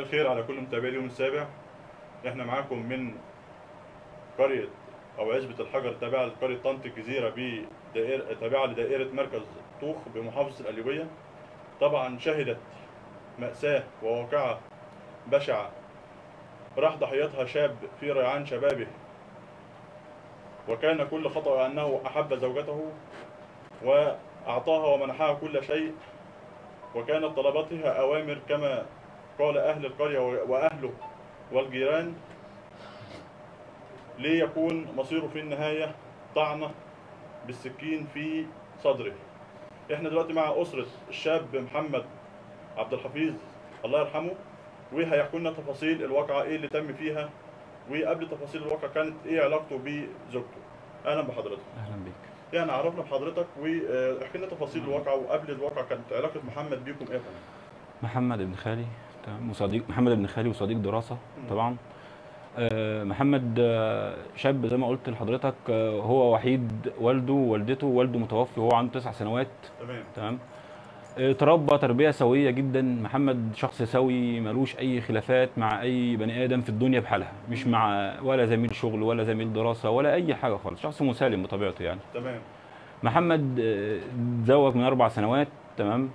الخير على كل متابعي اليوم السابع. احنا معاكم من قرية أو عزبة الحجر التابعة لقرية طنط الجزيرة تابعة لدائرة مركز طوخ بمحافظة القليوبية. طبعا شهدت مأساة وواقعة بشعة راح ضحيتها شاب في ريعان شبابه، وكان كل خطأ أنه أحب زوجته وأعطاها ومنحها كل شيء، وكانت طلباتها أوامر كما قال أهل القرية وأهله والجيران، ليكون مصيره في النهاية طعنة بالسكين في صدره. احنا دلوقتي مع أسرة الشاب محمد عبد الحفيظ الله يرحمه، وهيحكوا لنا تفاصيل الواقعة ايه اللي تم فيها، وقبل تفاصيل الواقعة كانت ايه علاقته بزوجته. اهلا بحضرتك. اهلا بيك. يعني عرفنا بحضرتك واحكي لنا تفاصيل الواقعة، وقبل الواقعة كانت علاقة محمد بيكم ايه؟ محمد ابن خالي، تمام، وصديق محمد ابن خالي وصديق دراسة طبعا. محمد شاب زي ما قلت لحضرتك، هو وحيد والده ووالدته، والده متوفي وهو عنده 9 سنوات. تمام. تربى تربية سوية جدا. محمد شخص سوي ملوش أي خلافات مع أي بني آدم في الدنيا بحالها، مش مع ولا زميل شغل ولا زميل دراسة ولا أي حاجة خالص، شخص مسالم بطبيعته يعني. تمام. محمد اتزوج من 4 سنوات. تمام.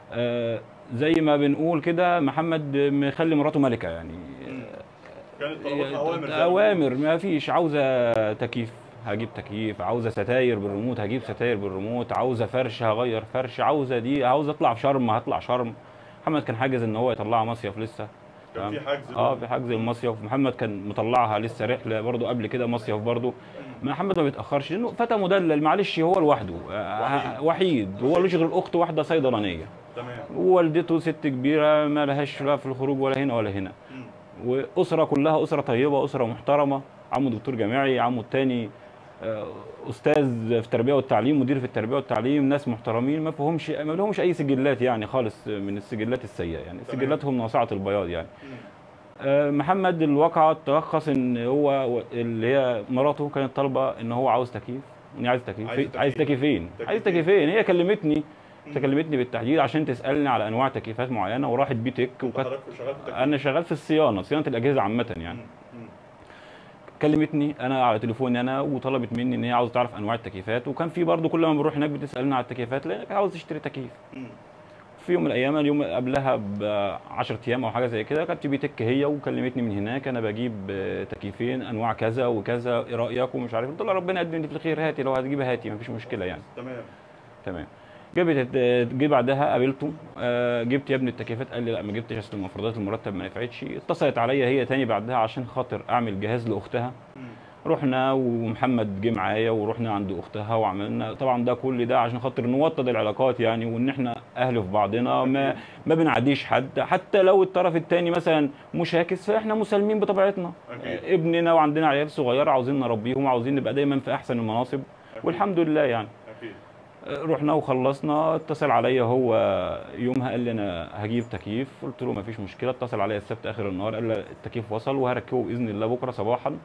زي ما بنقول كده، محمد مخلي مراته ملكة يعني. كانت طلباتها أوامر ما فيش. عاوزة تكييف هجيب تكييف، عاوزه ستاير بالريموت هجيب ستاير بالريموت، عاوزه فرش هغير فرش، عاوزه دي، عاوزه اطلع شرم هطلع شرم. محمد كان حاجز ان هو يطلعها مصيف لسه. كان في حجز؟ في حجز المصيف. محمد كان مطلعها لسه رحله برضو قبل كده مصيف برضو. محمد ما بيتاخرش لانه فتى مدلل، معلش هو لوحده وحيد، هو ملوش غير اخت واحده صيدلانيه. تمام. ووالدته ست كبيره ما لهاش لا في الخروج ولا هنا ولا هنا. واسره كلها اسره طيبه، اسره محترمه. عمه دكتور جامعي، عمه الثاني استاذ في التربيه والتعليم، مدير في التربيه والتعليم، ناس محترمين ما لهمش اي سجلات يعني خالص من السجلات السيئه يعني. سجلاتهم ناصعه البياض يعني. محمد الواقعه تلخص ان هو اللي هي مراته كانت طالبه ان هو عاوز تكييف، عايز تكييفين. هي كلمتني بالتحديد عشان تسالني على انواع تكييفات معينه، وراحت بيتك انا شغال في صيانه الاجهزه عامه يعني. كلمتني انا على تليفوني انا، وطلبت مني ان هي عاوزه تعرف انواع التكييفات، وكان في برضه كل ما بنروح هناك بتسالنا على التكييفات لانك عاوز تشتري تكييف. في يوم من الايام، اليوم قبلها ب 10 ايام او حاجه زي كده، كانت بتك هي وكلمتني من هناك، انا بجيب تكييفين انواع كذا وكذا، ايه رايك ومش عارف. قلت لها ربنا يقدم في الخير، هاتي لو هتجيبها هاتي مفيش مشكله يعني. تمام. جه بعدها قابلته، جبت يا ابني التكييفات؟ قال لي لا ما جبتش، اصل مفردات المرتب ما نفعتش. اتصلت عليا هي تاني بعدها عشان خاطر اعمل جهاز لاختها. رحنا ومحمد جه معايا ورحنا عند اختها وعملنا طبعا ده كل ده عشان خاطر نوطد العلاقات يعني، وان احنا اهل في بعضنا، ما بنعديش حد، حتى لو الطرف الثاني مثلا مشاكس فاحنا مسالمين بطبيعتنا. ابننا وعندنا عيال صغيره عاوزين نربيهم وعاوزين نبقى دايما في احسن المناصب، والحمد لله يعني. رحنا وخلصنا. اتصل عليا هو يومها قال لي انا هجيب تكييف، قلت له ما فيش مشكله. اتصل عليا السبت اخر النهار قال لي التكييف وصل وهركبه باذن الله بكره صباحا.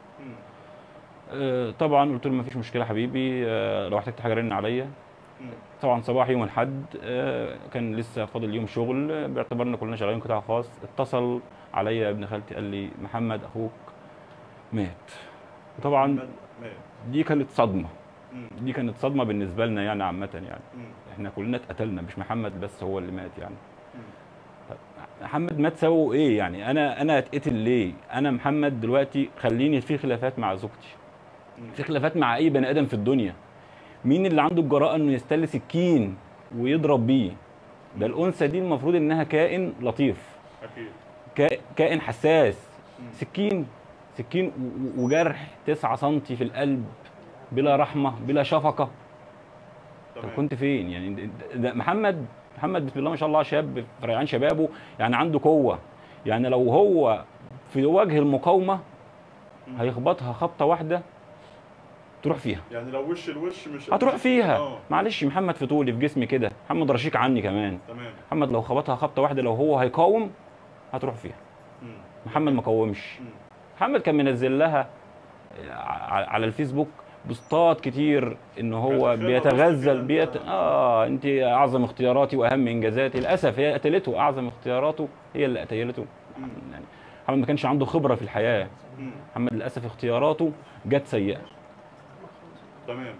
طبعا قلت له ما فيش مشكله حبيبي، لو احتجت حاجه رن عليا. طبعا صباح يوم الاحد كان لسه فاضل يوم شغل، باعتبارنا كلنا شغالين قطاع خاص. اتصل عليا ابن خالتي قال لي محمد اخوك مات. وطبعا دي كانت صدمه بالنسبه لنا يعني عامه يعني. احنا كلنا اتقتلنا، مش محمد بس هو اللي مات يعني. محمد مات سببه ايه يعني؟ انا اتقتل ليه؟ انا محمد دلوقتي خليني في خلافات مع زوجتي، في خلافات مع اي بني ادم في الدنيا. مين اللي عنده الجراءه انه يستل سكين ويضرب بيه؟ ده الانثى دي المفروض انها كائن لطيف، اكيد كائن حساس. سكين وجرح 9 سم في القلب بلا رحمه بلا شفقه. طب كنت فين يعني؟ ده محمد بسم الله ما شاء الله شاب في ريعان شبابه يعني، عنده قوه يعني. لو هو في وجه المقاومه هيخبطها خبطه واحده تروح فيها يعني. لو وش الوش مش هتروح فيها. معلش محمد في طولي في جسمي كده، محمد رشيق عني كمان. تمام. محمد لو خبطها خبطه واحده لو هو هيقاوم هتروح فيها. محمد ما قاومش. محمد كان منزل لها على الفيسبوك بوستات كتير ان هو بيتغزل انت اعظم اختياراتي واهم انجازاتي. للاسف هي قتلته، اعظم اختياراته هي اللي قتلته. يعني محمد ما كانش عنده خبره في الحياه. مم. محمد للاسف اختياراته جت سيئه. تمام.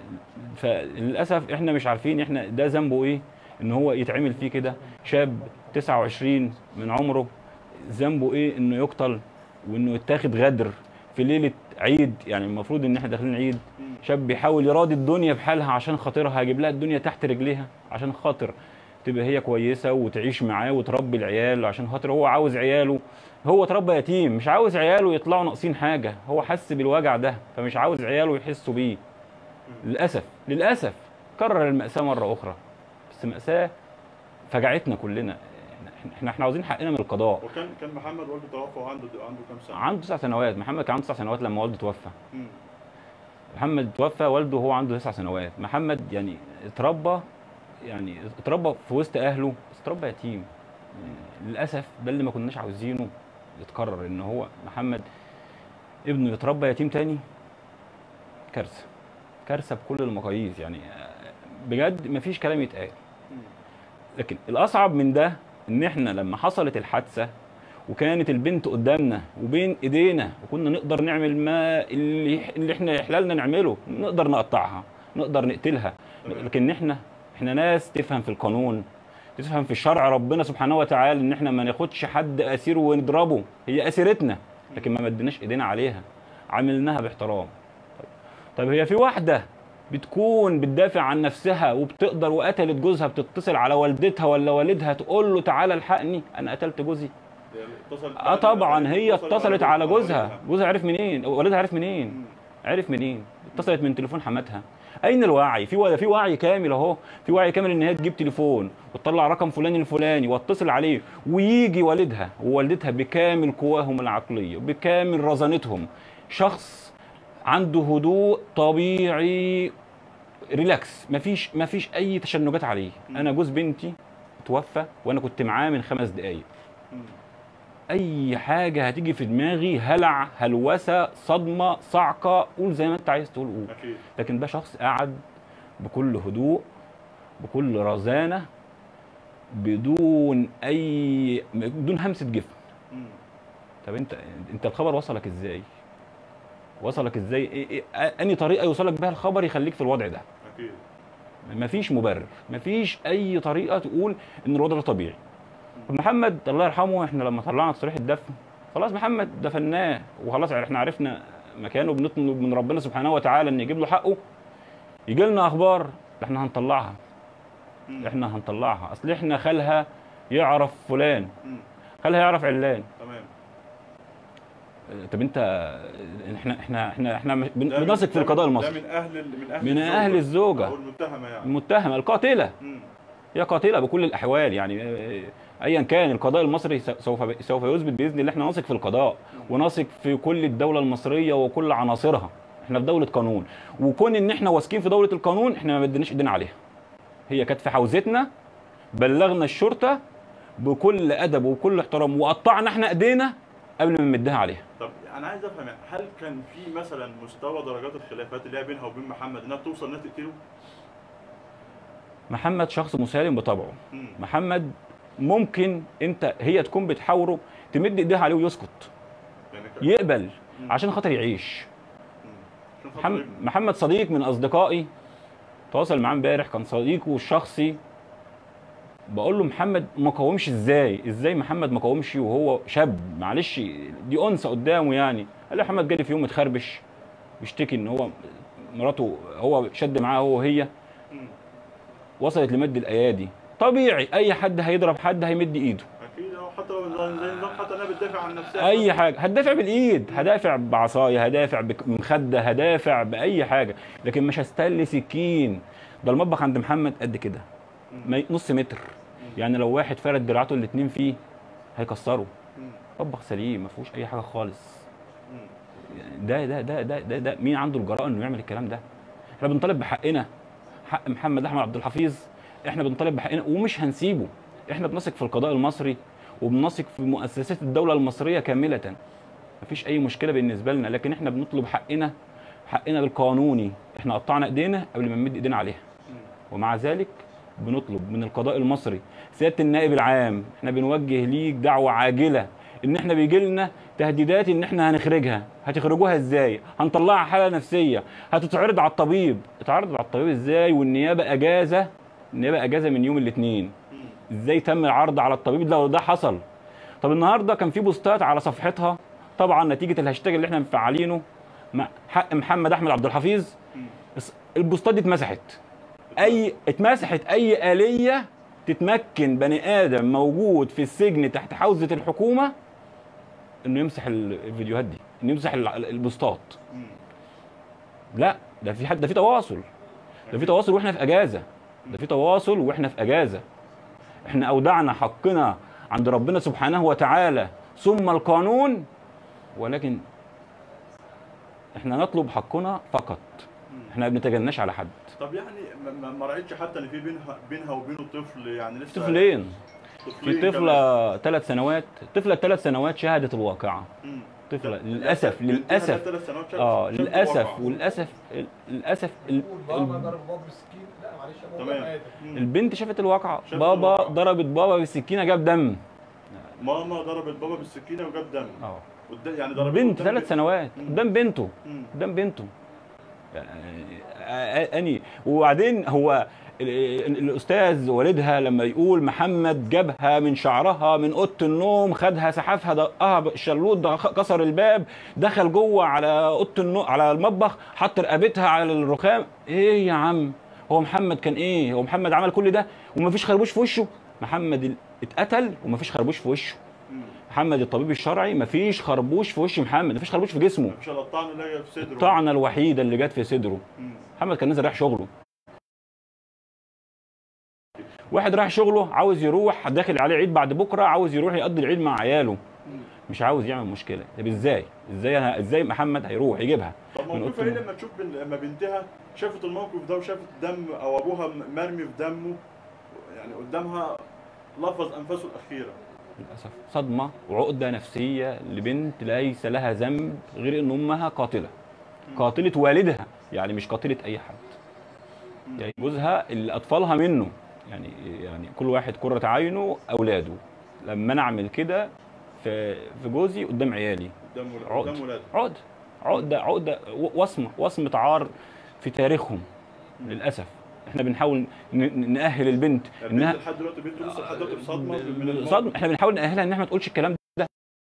فللاسف احنا مش عارفين احنا ده ذنبه ايه ان هو يتعمل فيه كده. شاب 29 من عمره، ذنبه ايه انه يقتل وانه يتاخد غدر في ليله عيد؟ يعني المفروض ان احنا داخلين عيد. شاب بيحاول يراضي الدنيا بحالها عشان خاطرها، هيجيب لها الدنيا تحت رجليها عشان خاطر تبقى هي كويسه وتعيش معاه وتربي العيال، عشان خاطر هو عاوز عياله. هو اتربى يتيم، مش عاوز عياله يطلعوا ناقصين حاجه، هو حس بالوجع ده فمش عاوز عياله يحسوا بيه. للاسف كرر المأساة مرة أخرى، بس مأساة فجعتنا كلنا. احنا عاوزين حقنا من القضاء. وكان محمد والده توفى وعنده كام سنة؟ عنده 9 سنوات. محمد كان عنده 9 سنوات لما والده توفى. مم. محمد توفى والده وهو عنده 9 سنوات. محمد يعني اتربى في وسط أهله، بس اتربى يتيم. للأسف ده اللي ما كناش عاوزينه يتكرر، إن هو محمد ابنه يتربى يتيم تاني. كارثة، كارثة بكل المقاييس يعني، بجد مفيش كلام يتقال. لكن الأصعب من ده إن إحنا لما حصلت الحادثة وكانت البنت قدامنا وبين إيدينا وكنا نقدر نعمل ما اللي إحنا يحلالنا نعمله، نقدر نقطعها، نقدر نقتلها. لكن إحنا ناس تفهم في القانون، تفهم في الشرع ربنا سبحانه وتعالى، إن إحنا ما ناخدش حد أسير ونضربه. هي أسيرتنا لكن ما مدناش إيدينا عليها، عملناها باحترام. طيب هي في واحدة بتكون بتدافع عن نفسها وبتقدر وقتلت جوزها، بتتصل على والدتها ولا والدها تقول له تعالى الحقني انا قتلت جوزي؟ طبعا هي اتصلت على جوزها. جوزها عرف منين؟ والدها عرف منين؟ عرف منين؟ اتصلت من تليفون حماتها. اين الوعي؟ في وعي كامل اهو، في وعي كامل ان هي تجيب تليفون وتطلع رقم فلان الفلاني واتصل عليه، ويجي والدها ووالدتها بكامل قواهم العقليه وبكامل رزانتهم، شخص عنده هدوء طبيعي ريلاكس، مفيش اي تشنجات عليه. انا جوز بنتي توفى وانا كنت معاه من 5 دقايق. اي حاجه هتيجي في دماغي، هلع، هلوسه، صدمه، صعقه، قول زي ما انت عايز تقول قول. لكن ده شخص قاعد بكل هدوء، بكل رزانه، بدون همسه جفن. طب انت الخبر وصلك ازاي؟ انهي طريقه يوصلك بها الخبر يخليك في الوضع ده؟ اكيد مفيش مبرر، مفيش اي طريقه تقول ان الوضع ده طبيعي. محمد الله يرحمه، احنا لما طلعنا تصريح الدفن خلاص محمد دفناه وخلاص، احنا عرفنا مكانه، بنطلب من ربنا سبحانه وتعالى ان يجيب له حقه. يجي لنا اخبار احنا هنطلعها، اصل احنا خالها يعرف فلان، خالها يعرف علان. تمام. طب انت احنا بنثق في القضاء المصري. ده من اهل الزوجه او المتهمه، يعني المتهمه القاتله. هي قاتله بكل الاحوال يعني. ايا كان القضاء المصري سوف يثبت باذن الله. احنا نثق في القضاء ونثق في كل الدوله المصريه وكل عناصرها. احنا في دوله قانون، وكون ان احنا واثقين في دوله القانون احنا ما بدناش ايدينا عليها. هي كانت في حوزتنا، بلغنا الشرطه بكل ادب وبكل احترام، وقطعنا احنا ايدينا قبل ما نمدها عليها. طب انا عايز افهم، هل كان في مثلا مستوى درجات الخلافات اللي هي بينها وبين محمد انها توصل انها تقتله؟ محمد شخص مسالم بطبعه. محمد ممكن هي تكون بتحاوره، تمد ايديها عليه ويسكت، يقبل عشان خاطر يعيش. محمد صديق من اصدقائي، تواصل معاه امبارح، كان صديقه الشخصي. بقول له محمد ما قاومش ازاي محمد ما قاومش وهو شاب؟ معلش دي انثى قدامه يعني. قال لي محمد جالي في يوم متخربش بيشتكي ان هو مراته هو شد معاها هو وهي، وصلت لمد الايادي. طبيعي اي حد هيضرب حد هيمد ايده اكيد، حتى انها بتدافع عن نفسها. اي حاجه هتدافع بالايد، هدافع بعصايه، هدافع بمخده، هدافع باي حاجه، لكن مش هستل سكين. ده المطبخ عند محمد قد كده، نص متر، يعني لو واحد فرد دراعاته الاتنين فيه هيكسره. مطبخ سليم ما فيهوش اي حاجه خالص. ده مين عنده الجرأة انه يعمل الكلام ده؟ احنا بنطالب بحقنا، حق محمد احمد عبد الحفيظ. احنا بنطالب بحقنا ومش هنسيبه. احنا بنثق في القضاء المصري وبنثق في مؤسسات الدوله المصريه كامله، مفيش اي مشكله بالنسبه لنا، لكن احنا بنطلب حقنا القانوني. احنا قطعنا ايدينا قبل ما نمد ايدينا عليها، ومع ذلك بنطلب من القضاء المصري، سياده النائب العام، احنا بنوجه ليك دعوه عاجله ان احنا بيجي لنا تهديدات ان احنا هنخرجها. هتخرجوها ازاي؟ هنطلعها حاله نفسيه، هتتعرض على الطبيب. اتعرض على الطبيب ازاي والنيابه اجازه؟ النيابه اجازه من يوم الاثنين. ازاي تم العرض على الطبيب لو ده حصل؟ طب النهارده كان في بوستات على صفحتها طبعا نتيجه الهاشتاج اللي احنا مفعلينه حق محمد احمد عبد الحفيظ. البوستات دي اتمسحت اي آلية تتمكن بني ادم موجود في السجن تحت حوزة الحكومة انه يمسح الفيديوهات دي، انه يمسح البوستات. لا، ده في تواصل، ده في تواصل واحنا في اجازة، ده في تواصل واحنا في اجازة. احنا اودعنا حقنا عند ربنا سبحانه وتعالى ثم القانون، ولكن احنا نطلب حقنا فقط، احنا ما بنتجناش على حد. طب يعني ما رايتش حتى ان في بينها وبينه طفل يعني لسه؟ طفلين. في طفله 3 سنوات، طفله 3 سنوات شهدت الواقعه. طفله للاسف للاسف بابا ضرب بابا بالسكين. لا معلش تمام. البنت شافت الواقعه، بابا ضربت بابا بالسكينه جاب دم. ماما ضربت بابا بالسكينه وجاب دم. يعني ضربت بنت 3 سنوات قدام بنته، قدام بنته. اني وبعدين هو الاستاذ والدها لما يقول محمد جابها من شعرها من اوضه النوم، خدها سحفها دقها بالشلوط، كسر الباب، دخل جوه على اوضه النوم على المطبخ، حط رقبتها على الرخام. ايه يا عم، هو محمد كان ايه؟ هو محمد عمل كل ده ومفيش خربوش في وشه؟ محمد اتقتل ومفيش خربوش في وشه. محمد الطبيب الشرعي مفيش خربوش في وش محمد، مفيش خربوش في جسمه. مفيش الا الطعنه اللي جت في صدره، الطعنه الوحيده اللي جت في صدره. محمد كان نازل رايح شغله. واحد رايح شغله عاوز يروح، داخل عليه عيد بعد بكره، عاوز يروح يقضي العيد مع عياله، مش عاوز يعمل مشكله. طب ازاي محمد هيروح يجيبها؟ طب موقفها ايه لما تشوف لما بنتها شافت الموقف ده وشافت دم او ابوها مرمي في دمه يعني قدامها لفظ انفاسه الاخيره؟ للاسف صدمه وعقده نفسيه لبنت ليس لها ذنب غير ان امها قاتله. قاتله والدها، يعني مش قاتله اي حد. يعني جوزها اللي اطفالها منه، يعني كل واحد قرة عينه اولاده. لما انا اعمل كده في جوزي قدام عيالي، قدام ولادي، عقده وصمه عار في تاريخهم. للاسف احنا بنحاول نأهل البنت انها لحد دلوقتي بنت لسه لحد دلوقتي صدمه. احنا بنحاول نأهلها انها ما تقولش الكلام ده،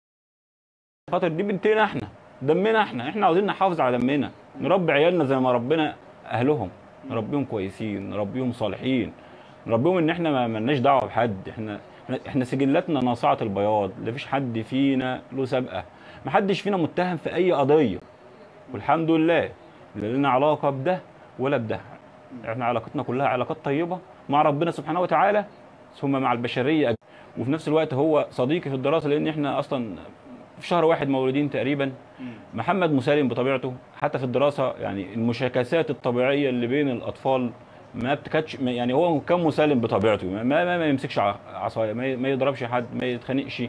خاطر دي بنتنا احنا، دمنا احنا عاوزين نحافظ على دمنا، نربي عيالنا زي ما ربنا اهلهم، نربيهم كويسين، نربيهم صالحين، نربيهم ان احنا ما لناش دعوه بحد. احنا سجلاتنا ناصعه البياض، لا فيش حد فينا له سابقه، ما حدش فينا متهم في اي قضيه، والحمد لله لا لنا علاقه بده ولا بده. احنا علاقتنا كلها علاقات طيبه مع ربنا سبحانه وتعالى ثم مع البشريه. وفي نفس الوقت هو صديقي في الدراسه، لان احنا اصلا في شهر واحد مولودين تقريبا. محمد مسالم بطبيعته، حتى في الدراسه يعني المشاكسات الطبيعيه اللي بين الاطفال ما بتكتش، يعني هو كان مسالم بطبيعته، ما يمسكش عصايه، ما يضربش حد، ما يتخانقش.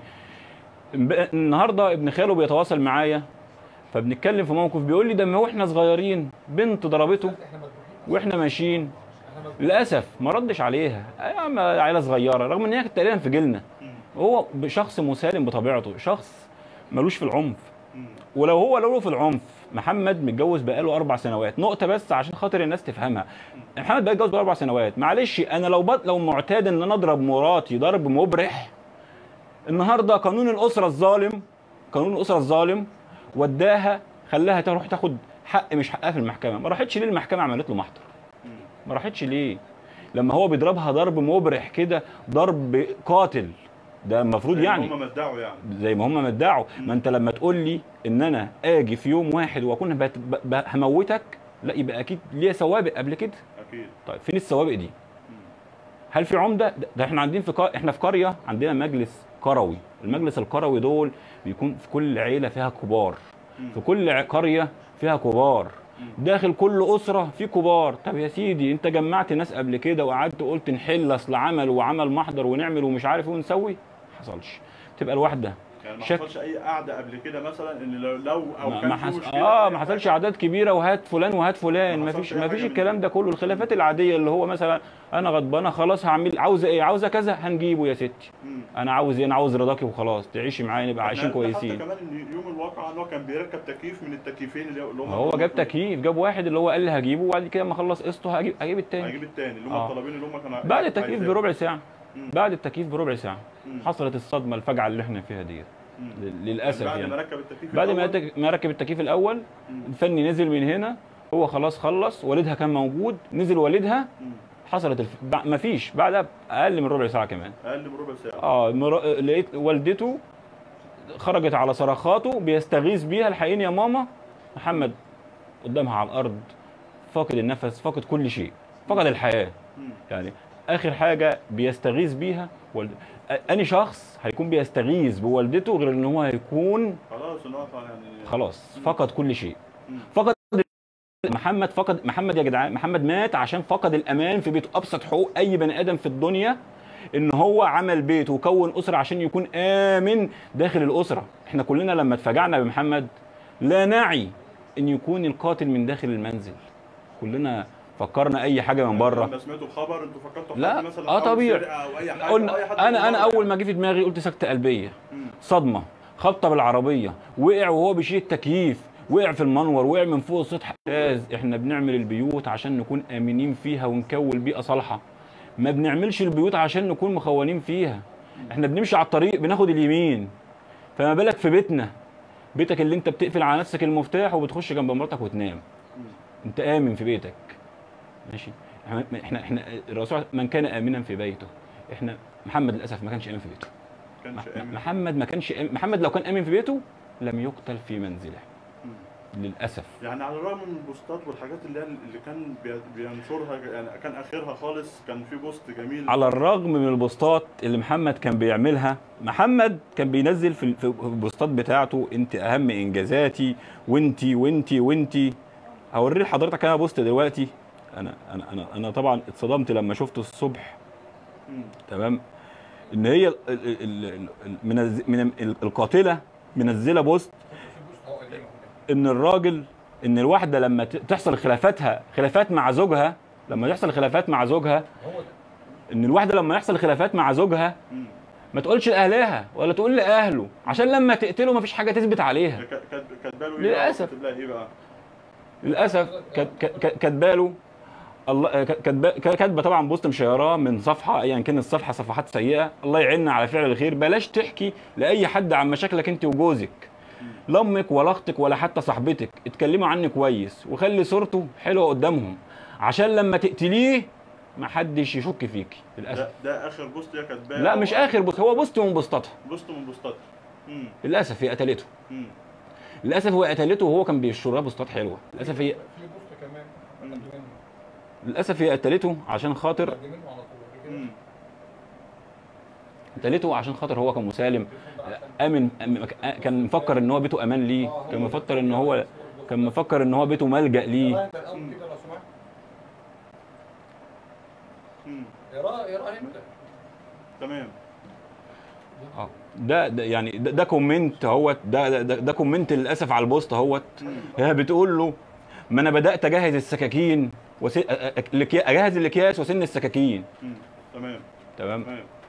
النهارده ابن خاله بيتواصل معايا، فبنتكلم في موقف، بيقول لي ده ما هو احنا صغيرين بنت ضربته واحنا ماشيين. للاسف ما ردش عليها، عيله صغيره رغم ان هي كانت تقريبا في جيلنا. هو شخص مسالم بطبيعته، شخص ملوش في العنف. ولو هو له في العنف، محمد متجوز بقاله 4 سنوات. نقطه بس عشان خاطر الناس تفهمها، محمد بقى اتجوز بقاله 4 سنوات. معلش انا لو معتاد ان انا اضرب مراتي ضرب مبرح، النهارده قانون الاسره الظالم وداها خلاها تروح تاخد حق مش حقها في المحكمه. ما راحتش ليه المحكمه عملت له محضر؟ ما راحتش ليه؟ لما هو بيضربها ضرب مبرح كده، ضرب قاتل، ده المفروض يعني زي ما هم مدعوا. ما انت لما تقول لي ان انا اجي في يوم واحد واكون هموتك، لا يبقى اكيد ليا سوابق قبل كده. اكيد. طيب فين السوابق دي؟ هل في عمده؟ ده احنا عندنا احنا في قريه عندنا مجلس قروي. المجلس القروي دول بيكون في كل عيله فيها كبار، في كل قريه فيها كبار، داخل كل اسره في كبار. طب يا سيدي انت جمعت ناس قبل كده وقعدت قلت نحل اصل عمل وعمل محضر ونعمل ومش عارف ايه ونسوي؟ ما حصلش. تبقى الواحده يعني ما شك حصلش اي قعده قبل كده مثلا ان لو او ما كان ما في حص... مشكله ما حصلش اعداد كبيره وهات فلان وهات فلان، ما ما حصلش فيش أي ما حاجة فيش من الكلام دي. ده كله. الخلافات العاديه اللي هو مثلا انا غضبانه خلاص هعمل، عاوزه ايه، عاوزه كذا هنجيبه يا ستي، مم. انا عاوز ايه، انا عاوز رضاكي وخلاص تعيشي معايا نبقى احنا عايشين عرفنا حتى كويسين. كمان ان يوم الواقعه ان هو كان بيركب تكييف من التكييفين اللي هم هو كانوا جاب مطلوبين. تكييف، جاب واحد اللي هو قال لي هجيبه، وبعد كده اما اخلص قسطه هجيب التاني. هيجيب التاني اللي هم اه الطلبين اللي هم كانوا بعد التكييف عايزينه. بربع ساعه، مم. بعد التكييف بربع ساعه مم. حصلت الصدمه الفجعه اللي احنا فيها ديت مم. للاسف بعد يعني. ما ركب التكييف بعد الأول. ما ركب التكييف الاول مم. الفني نزل من هنا، هو خلاص خلص، والدها كان موجود، نزل والدها، مم. حصلت ما فيش بعدها اقل من ربع ساعه كمان. اقل من ربع ساعه. لقيت والدته خرجت على صرخاته بيستغيث بيها، الحقيني يا ماما، محمد قدامها على الارض فاقد النفس، فاقد كل شيء، فقد الحياه مم. يعني. اخر حاجه بيستغيث بيها اني شخص هيكون بيستغيث بوالدته غير ان هو هيكون خلاص ان هو يعني خلاص فقد كل شيء. مم. فقد محمد يا جدعان، محمد مات عشان فقد الامان في بيته. ابسط حقوق اي بني ادم في الدنيا ان هو عمل بيت وكون اسره عشان يكون امن داخل الاسره. احنا كلنا لما اتفاجئنا بمحمد لا نعي ان يكون القاتل من داخل المنزل، كلنا فكرنا اي حاجه من بره. لما سمعتوا الخبر انتوا فكرتوا لا حد مثلا حاول طبيعي، سرقة او اي حاجه قلنا أو اي حد انا من اول بره ما جه في دماغي قلت سكته قلبيه، مم. صدمه، خبطه بالعربيه، وقع وهو بيشيل التكييف، وقع في المنور، وقع من فوق السطح. احنا بنعمل البيوت عشان نكون امنين فيها ونكون بيئه صالحه، ما بنعملش البيوت عشان نكون مخونين فيها. احنا بنمشي على الطريق بناخد اليمين، فما بالك في بيتنا، بيتك اللي انت بتقفل على نفسك المفتاح وبتخش جنب مراتك وتنام، مم. انت امن في بيتك ماشي. احنا الرسول من كان امنا في بيته، احنا محمد للاسف ما كانش امن في بيته. كانش امن. محمد ما كانش محمد لو كان امن في بيته لم يقتل في منزله مم. للاسف. يعني على الرغم من البوستات والحاجات اللي كان بينشرها، يعني كان اخرها خالص كان في بوست جميل. على الرغم من البوستات اللي محمد كان بيعملها، محمد كان بينزل في البوستات بتاعته انت اهم انجازاتي وانتي وانتي وانتي. هوري لحضرتك انا بوست دلوقتي، انا طبعا اتصدمت لما شفته الصبح. مم. تمام، ان هي من القاتله منزله بوست ان الراجل، ان الواحده لما تحصل خلافات مع زوجها، لما يحصل خلافات مع زوجها، ان الواحده لما يحصل خلافات مع زوجها مم. ما تقولش لاهلها ولا تقول لاهله، عشان لما تقتله ما فيش حاجه تثبت عليها. كاتباله ايه للاسف. بقى؟ كاتب لها ايه بقى؟ للاسف كاتباله الله، كاتبه طبعا بوست مشيراه من صفحه ايا كان الصفحه، صفحات سيئه، الله يعيننا على فعل الخير. بلاش تحكي لاي حد عن مشاكلك انت وجوزك، لا امك ولا اختك ولا حتى صاحبتك، اتكلموا عنه كويس وخلي صورته حلوه قدامهم عشان لما تقتليه ما حدش يشك فيكي. للاسف ده اخر بوست هي كاتباه؟ لا مش اخر بوست، هو بوست من بوستاتها. بوست من بوستاتها. للاسف هي قتلته. مم. للاسف هو قتلته وهو كان بيشرها بوستات حلوه. للاسف هي في بوست كمان مم. قد منه للاسف هي قتلته عشان خاطر، قد منه على طول مم. قتلته عشان خاطر هو كان مسالم امن، كان مفكر ان هو بيته امان ليه، كان مفكر ان هو بيته ملجأ ليه. انت الاول كده لو سمحت مم. اقراها انت. تمام. ده يعني ده كومنت اهوت، ده كومنت للاسف على البوست اهوت. هي بتقول له ما انا بدات اجهز السكاكين اجهز الاكياس وسن السكاكين. تمام. تمام.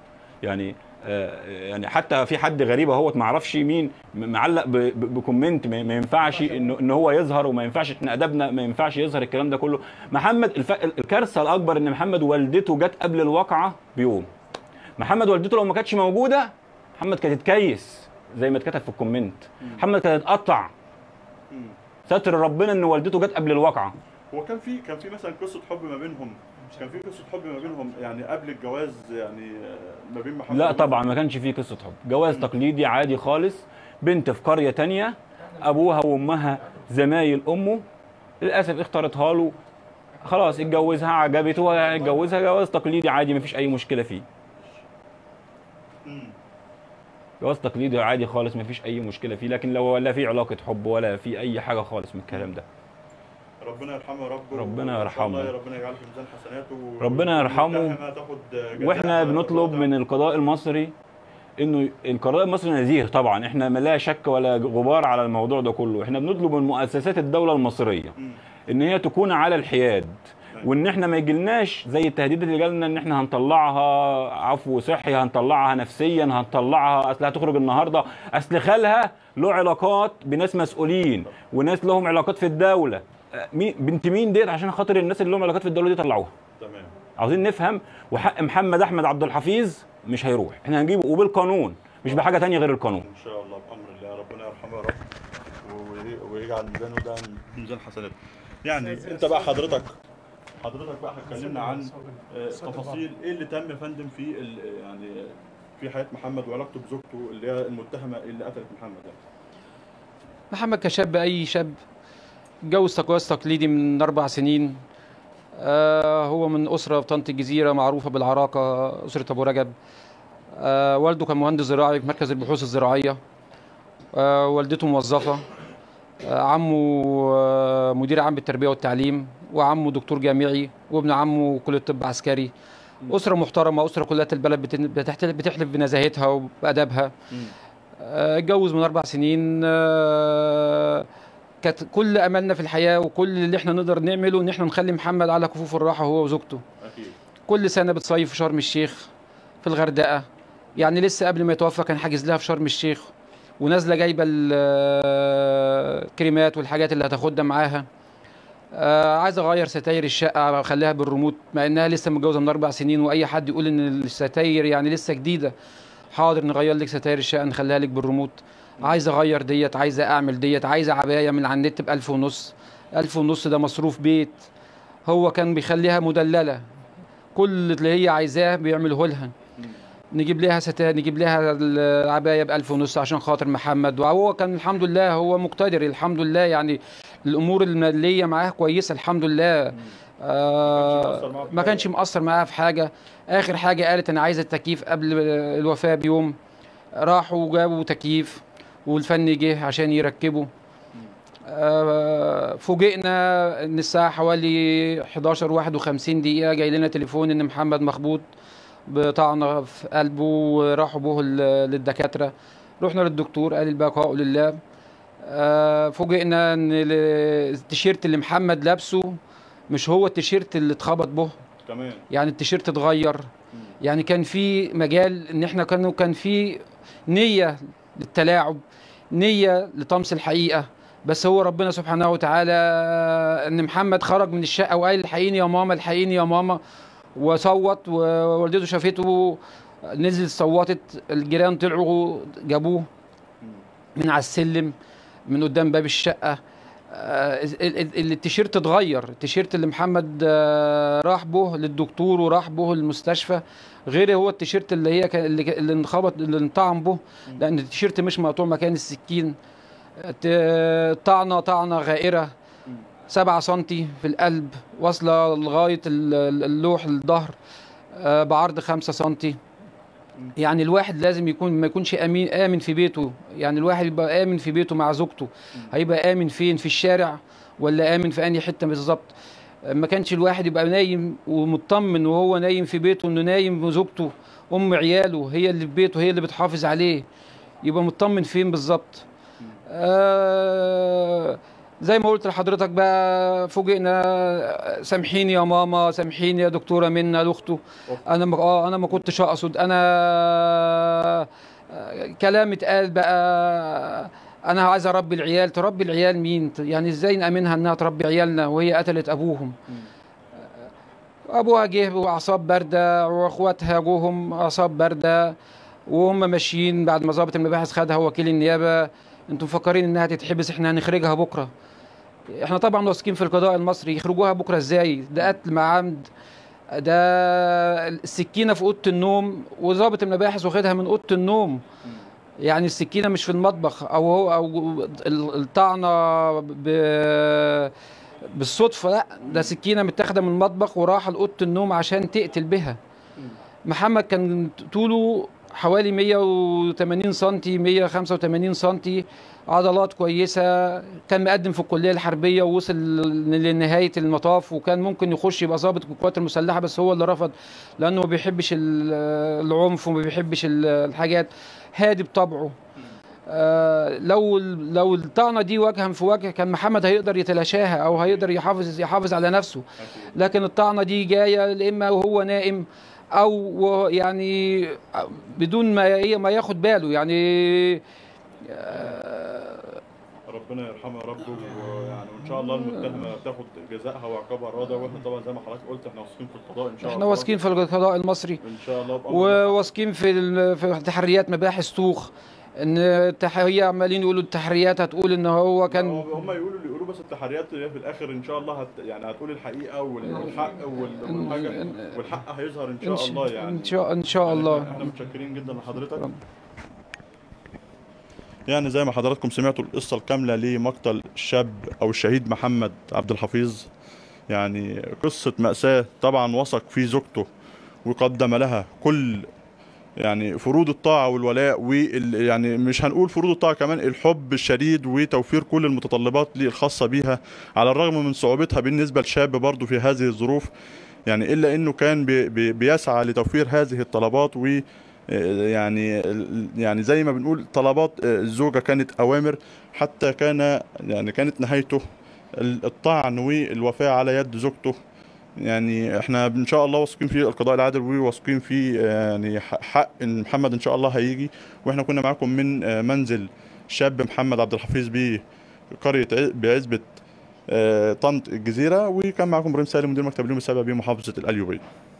يعني حتى في حد غريب اهوت ما اعرفش مين معلق بكومنت ما ينفعش ان هو يظهر، وما ينفعش احنا ادبنا ما ينفعش يظهر الكلام ده كله. محمد الكارثه الاكبر ان محمد والدته جت قبل الواقعه بيوم. محمد والدته لو ما كانتش موجوده محمد كانت اتكيس زي ما اتكتب في الكومنت، محمد كانت اتقطع. ستر ربنا ان والدته جت قبل الواقعه. هو كان في مثلا قصه حب ما بينهم، كان في قصه حب ما بينهم يعني قبل الجواز، يعني ما بين محمد؟ لا طبعا ما كانش فيه قصه حب، جواز تقليدي عادي خالص، بنت في قريه تانية ابوها وامها زمايل امه، للاسف اختارتها له، خلاص اتجوزها عجبته اتجوزها، جواز تقليدي عادي ما فيش اي مشكله فيه. جواز تقليدي عادي خالص ما فيش اي مشكله فيه، لكن لو لا في علاقه حب ولا في اي حاجه خالص من الكلام ده. ربنا يرحمه يا رب. ربنا يرحمه. ربنا يجعله في ميزان حسناته. ربنا يرحمه. واحنا بنطلب من القضاء المصري انه القضاء المصري نزيه طبعا، احنا ما لا شك ولا غبار على الموضوع ده كله. احنا بنطلب من مؤسسات الدوله المصريه ان هي تكون على الحياد، وان احنا ما يجيلناش زي التهديد اللي جالنا ان احنا هنطلعها عفو صحي، هنطلعها نفسيا، هنطلعها اصل هتخرج النهارده، اصل خالها له علاقات بناس مسؤولين وناس لهم علاقات في الدوله. بنت مين ديت عشان خاطر الناس اللي لهم علاقات في الدوله دي طلعوها؟ تمام. عاوزين نفهم. وحق محمد احمد عبد الحفيظ مش هيروح، احنا هنجيبه وبالقانون، مش بحاجه ثانيه غير القانون ان شاء الله بامر الله. ربنا يرحمه يا رب ويجعل ميزانه ده ميزان حسناته. يعني انت بقى حضرتك بقى هتكلمنا عن تفاصيل ايه اللي تم يا فندم في يعني في حياه محمد وعلاقته بزوجته اللي هي المتهمه اللي قتلت محمد يعني. محمد كشاب، اي شاب اتجوز جواز تقليدي من 4 سنين. هو من اسره في طنطا الجزيره معروفه بالعراقه، اسره ابو رجب. والده كان مهندس زراعي في مركز البحوث الزراعيه. والدته موظفه. عمه مدير عام بالتربيه والتعليم، وعمه دكتور جامعي، وابن عمه كليه طب عسكري. اسره محترمه، اسره كلها البلد بتحلف بنزاهتها وبادبها. اتجوز من 4 سنين. كانت كل املنا في الحياه وكل اللي احنا نقدر نعمله ان احنا نخلي محمد على كفوف الراحه هو وزوجته. اكيد. كل سنه بتصيف في شرم الشيخ، في الغردقه. يعني لسه قبل ما يتوفى كان حاجز لها في شرم الشيخ، ونازله جايبه الكريمات والحاجات اللي هتاخدها معاها. عايز اغير ستاير الشقه اخليها بالريموت، مع انها لسه متجوزه من 4 سنين، واي حد يقول ان الستاير يعني لسه جديده، حاضر نغير لك ستاير الشقه نخليها لك بالريموت. عايز اغير ديت، عايز اعمل ديت، عايز عبايه من على النت ب1500. 1500 ده مصروف بيت. هو كان بيخليها مدلله، كل اللي هي عايزاه بيعمله لها. نجيب لها ستاير، نجيب لها العبايه ب1500 عشان خاطر محمد. وهو كان الحمد لله هو مقتدر الحمد لله، يعني الامور الماليه معاه كويسه الحمد لله. ما كانش مقصر معاها في حاجه. اخر حاجه قالت انا عايزه التكييف قبل الوفاه بيوم، راحوا وجابوا تكييف والفني جه عشان يركبه. فوجئنا ان الساعه حوالي 11:51 جاي لنا تليفون ان محمد مخبوط بطعنه في قلبه، وراحوا بوه للدكاتره. رحنا للدكتور قال البقاء لله. فوجئنا ان التيشيرت اللي محمد لابسه مش هو التيشيرت اللي اتخبط به كمان، يعني التيشيرت اتغير. يعني كان في مجال ان احنا كان في نيه للتلاعب، نيه لطمس الحقيقه. بس هو ربنا سبحانه وتعالى ان محمد خرج من الشقه وقال الحقيني يا ماما، الحقيني يا ماما، وصوت. ووالدته شافته نزلت صوتت، الجيران طلعوا جابوه من على السلم من قدام باب الشقه. التيشيرت اتغير، التيشيرت اللي محمد راح به للدكتور وراح به المستشفى غير هو التيشيرت اللي هي اللي انخبط اللي انطعن به، لان التيشيرت مش مقطوع مكان السكين. طعنه غائره 7 سنتي في القلب، واصله لغايه اللوح الظهر بعرض 5 سنتي. يعني الواحد لازم ما يكونش آمن في بيته. يعني الواحد يبقى آمن في بيته مع زوجته، هيبقى آمن فين؟ في الشارع ولا آمن في أي حتة بالظبط؟ ما كانش الواحد يبقى نايم ومطمن وهو نايم في بيته انه نايم وزوجته عياله هي اللي في بيته، هي اللي بتحافظ عليه، يبقى مطمن فين بالظبط؟ زي ما قلت لحضرتك بقى، فوجئنا سامحيني يا ماما، سامحيني يا دكتوره منى لاخته، انا ما كنتش اقصد، انا كلام اتقال بقى، انا عايز اربي العيال. تربي العيال مين؟ يعني ازاي نامنها انها تربي عيالنا وهي قتلت ابوهم؟ ابوها جه واعصاب بارده، واخواتها جوهم اعصاب بارده، وهم ماشيين بعد ما ضابط المباحث خدها وكيل النيابه. انتم مفكرين انها تتحبس؟ احنا هنخرجها بكره. احنا طبعا واثقين في القضاء المصري. يخرجوها بكره ازاي؟ ده قتل مع عمد، ده السكينه في اوضه النوم وضابط المباحث واخدها من اوضه النوم. يعني السكينه مش في المطبخ او الطعنه بالصدفه، لا، ده سكينه متاخده من المطبخ وراحه لاوضه النوم عشان تقتل بها. محمد كان طوله حوالي 180 سنتي 185 سنتي، عضلات كويسة، كان مقدم في الكلية الحربية ووصل لنهاية المطاف، وكان ممكن يخش يبقى ضابط في القوات المسلحة، بس هو اللي رفض لأنه ما بيحبش العنف وما بيحبش الحاجات، هادي بطبعه. لو الطعنة دي وجها في وجه كان محمد هيقدر يتلاشاها أو هيقدر يحافظ على نفسه، لكن الطعنة دي جاية إما وهو نائم أو يعني بدون ما ياخد باله يعني. ربنا يرحمها يا رب، ويعني وان شاء الله المتهمه تاخد جزائها وعقابها الرادع، واحنا طبعا زي ما حضرتك قلت احنا واثقين في القضاء ان شاء الله. احنا واثقين في القضاء المصري ان شاء الله، وواثقين في تحريات مباحث طوخ، ان التحريات عمالين يقولوا التحريات هتقول ان هو كان، هم يقولوا اللي يقولوا، بس التحريات في الاخر ان شاء الله يعني هتقول الحقيقه والحق والحاجه والحق هيظهر ان شاء الله يعني. ان شاء الله. احنا متشكرين جدا لحضرتك. يعني زي ما حضراتكم سمعتوا القصة الكاملة لمقتل الشاب أو الشهيد محمد عبد الحفيظ، يعني قصة مأساة. طبعا وثق في زوجته وقدم لها كل يعني فروض الطاعة والولاء، يعني مش هنقول فروض الطاعة، كمان الحب الشديد وتوفير كل المتطلبات الخاصة بيها، على الرغم من صعوبتها بالنسبة لشاب برضه في هذه الظروف، يعني إلا أنه كان بيسعى لتوفير هذه الطلبات. و يعني زي ما بنقول طلبات الزوجة كانت أوامر، حتى كانت نهايته الطعن والوفاة على يد زوجته. يعني احنا ان شاء الله واثقين في القضاء العادل وواثقين في يعني حق محمد ان شاء الله هيجي. واحنا كنا معاكم من منزل الشاب محمد عبد الحفيظ بقرية بعزبة طنط الجزيرة، وكان معاكم ابراهيم سالم مدير مكتب اليوم السابع بمحافظة القليوبية.